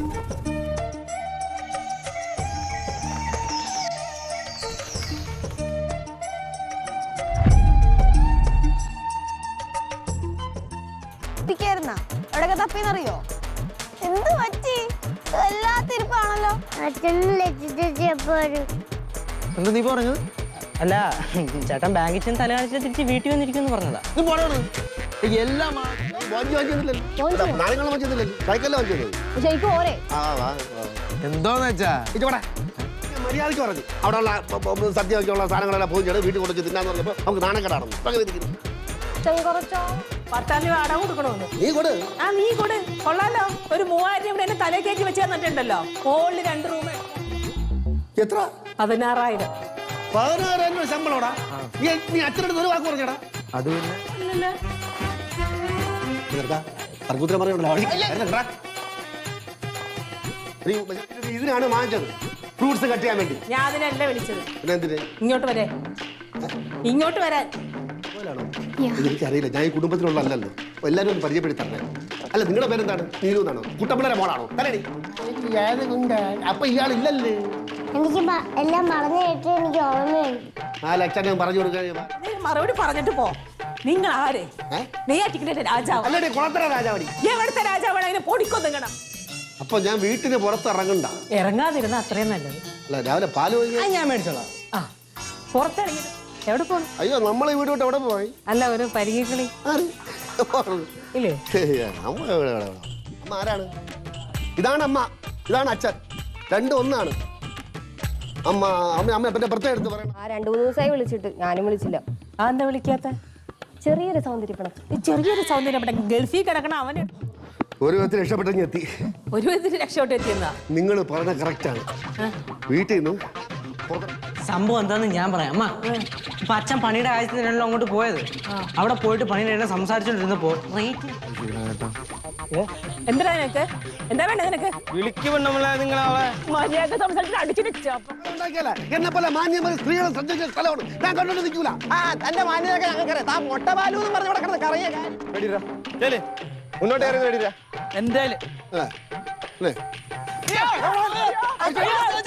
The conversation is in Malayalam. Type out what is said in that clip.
എവിടെയൊക്കെ തപ്പിന്നറിയോ? എന്ത് പറ്റി? എല്ലാത്തിരിപ്പാണല്ലോ. എന്താ നീ പറഞ്ഞത്? അല്ല ചേട്ടൻ ബാങ്കിൽ ചെന്ന് തല കാണിച്ച് തിരിച്ച് വീട്ടിൽ വന്നിരിക്കുന്നു പറഞ്ഞതാ. എന്തോന്ന് വെച്ചാ മര്യാദയ്ക്ക് പറഞ്ഞു അവിടെയുള്ള സദ്യയൊക്കെയുള്ള സാധനങ്ങളെല്ലാം പോയി വീട്ടിൽ കൊടുത്ത് തിന്നാന്ന് പറഞ്ഞപ്പോ നമുക്ക് നാണക്കെടാണെന്ന് പത്താം രൂപ അടവ് കൊടുക്കണോന്ന് നീ കൊടു. ആ നീ കൊടു. കൊള്ളാലോ. ഒരു 3000 ഇവിടെ എന്നെ തലേ കയറ്റി വെച്ച് തന്നിട്ടുണ്ടല്ലോ. ഹോളിൽ 2 റൂം. എത്ര? 16,000. 16,000 രൂപ ശമ്പളോടാ. നീ അച്ഛനോട് ഒരു വാക്ക് പറഞ്ഞടാ. അത് ഇതിനാണ് വാങ്ങിച്ചത്, ഫ്രൂട്ട്സ് കട്ട് ചെയ്യാൻ വേണ്ടി. ഞാൻ അതിനല്ല വിളിച്ചത്. ഇങ്ങോട്ട് വരെ, ഇങ്ങോട്ട് വരാൻ. എനിക്കറിയില്ല, ഞാൻ ഈ കുടുംബത്തിലുള്ളല്ലോ. എല്ലാരും ഒന്ന് പരിചയപ്പെടുത്തണേ. അല്ല, നിങ്ങളുടെ പേരെന്താണ്? നീലു എന്നാണോ? കുട്ടപ്പിള്ളരെ മോളാണോ? തലടി. അപ്പൊ ഇയാളില്ലല്ലേ? എനിക്ക് എല്ലാം പറഞ്ഞു കേട്ട് എനിക്ക് ഓർമ്മയുണ്ട്. 4 ലക്ഷം പറഞ്ഞു കൊടുക്കാൻ മറുപടി പറഞ്ഞിട്ട് പോ. നിങ്ങൾ ആരെ? നെയ്യാറ്റിക്കരയിലെ രാജാവ്. അല്ലേ കുളത്തറ രാജാവടി. എവിടുത്തെ രാജാവാണ്? അതിനെ പൊടിക്കൊന്നുങ്ങണം. അപ്പൊ ഞാൻ വീട്ടിന് പുറത്ത് ഇറങ്ങണ്ട. ഇറങ്ങാതിരുന്ന അത്രയും നല്ലത്. അല്ല, രാവിലെ പാല് ഞാൻ മേടിച്ചോളാം. ആ പുറത്തിറങ്ങി എവിടെ പോണു? അയ്യോ, നമ്മളെ വീട് വിട്ട് എവിടെ പോയി? അല്ല, ഒരു പരിഗണിക്കളി ഇല്ലേ? അമ്മ ആരാണ്? ഇതാണ് അമ്മ, ഇതാണ് അച്ഛൻ. രണ്ടും ഒന്നാണ്. അമ്മ അമ്മ അമ്മ എന്നെ പ്രത്യേകം എടുത്ത് പറയണം. 2-3 ദിവസമായി വിളിച്ചിട്ട് ഞാനും വിളിച്ചില്ല. എന്താ വിളിക്കാത്ത? ചെറിയൊരു സൗന്ദര്യപ്പെടം. ചെറിയൊരു സൗന്ദര്യപ്പെടം. ഗൾഫിൽ കിടക്കണം അവന്. ഒരു വിധത്തിൽ രക്ഷപ്പെട്ടെങ്കിൽ എത്തി. ഒരു വിധത്തിൽ രക്ഷപ്പെട്ട് എത്തിയെന്നാ? നിങ്ങൾ പറഞ്ഞ കറക്റ്റ് ആണ്. വീട്ടിൽ നിന്ന് സംഭവം എന്താന്ന് ഞാൻ പറയാം. അമ്മ, ഇപ്പൊ അച്ഛൻ പണിയുടെ ആവശ്യത്തിനാണല്ലോ അങ്ങോട്ട് പോയത്. അവിടെ പോയിട്ട് പണിയുടെ സംസാരിച്ചോണ്ടിരുന്നപ്പോ എന്താ നിനക്ക്? എന്താ വേണ്ടത് നിനക്ക്? വിളിക്കുമ്പോഴേ നിങ്ങളെ മര്യാദ സംസാരിച്ചിട്ട് അടിച്ചു. എന്നെ പോലെ മാന്യമായ സ്ത്രീകളെ ശ്രദ്ധിച്ച സ്ഥലമാണ്. ഞാൻ കണ്ടോണ്ട് നിൽക്കൂല. തന്റെ മാന്യതൊക്കെ ഞങ്ങൾക്കറിയാം. താ മൊട്ടപാലു എന്ന് പറഞ്ഞ കിടക്കുന്ന കറിയ മുന്നോട്ട് ഇറങ്ങി എന്തായാലും